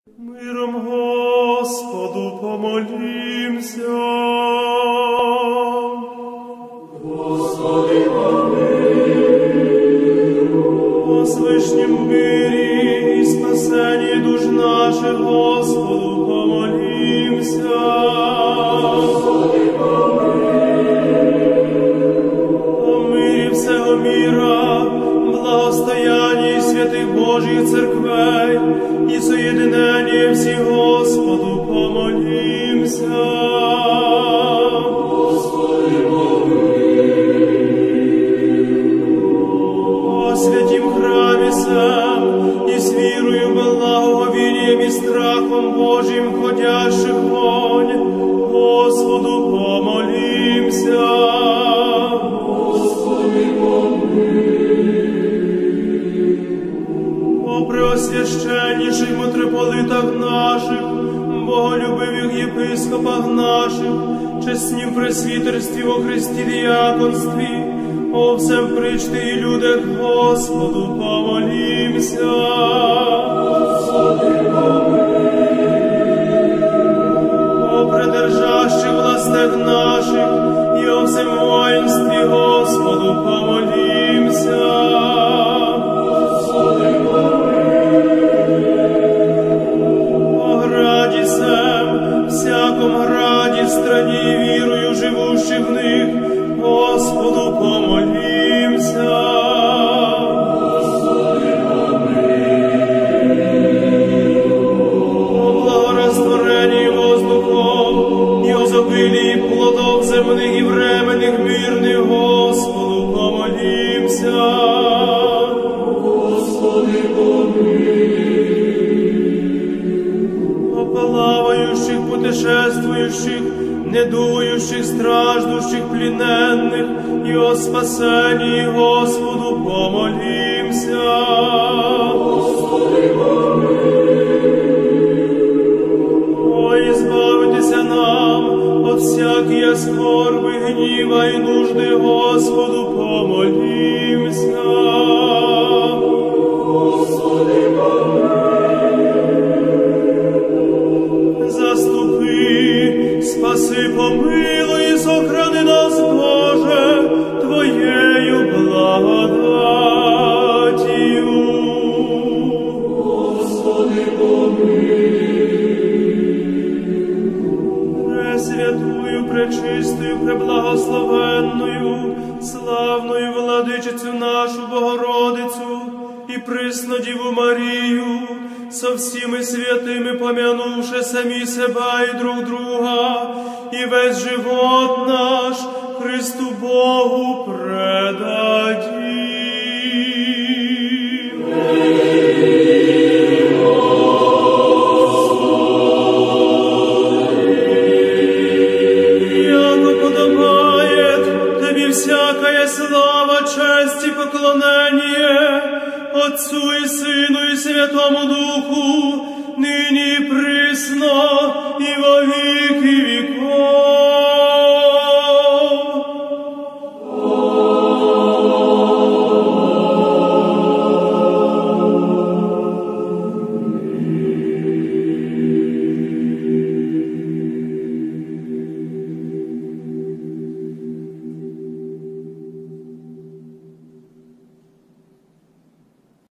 Миром Господу помолімся. Господи, помилуй. О свишнім мирі і спасенні душ наших, Господу помолімся. Господи, о мирі всього міра, благостоянні святих Божих церквей і соєдиненні всіх, Господу помолімся. Господи, о святім храмі сем і з вірою, благоговінням і страхом Божим ходящих вонь, Господу помолімся. Господи, о преосвященніших митрополитах наших, боголюбивих єпископах наших, чеснім пресвітерстві во Христі діяконстві, о всем причти і людях, Господу помолімся. Господи, о придержащих властях наших і о всем воїнстві, Господу помолімся. Господи, о граді сем, всяком граді, страні, вірою живущих в них, Господу помолімся. Господи, о благорастворенні воздухом і озобилії плодов земних і временних мирних, Господу помолімся. Господи, о плаваючих, путешествующих, недуючих, страждущих, пліненних і о спасенні, Господу помолімся. Господи, о, ізбавитися нам от всякої скорби, гніва і нужди, Господу помолімся. Господи, заступи, спаси, помилуй і сохрани нас, Боже, Твоєю благодатію. Господи, пресвятую, пречистою, преблагословенною, славною владичицю нашу Богородицю і присну Діву Марію, со всіми святими помянувши самі себе і друг друга, і весь живот наш Христу Богу предадим. Яко подобает Тобі всякая слава, честь і поклонение, Отцу і Сину і Святому Духу, нині і присно,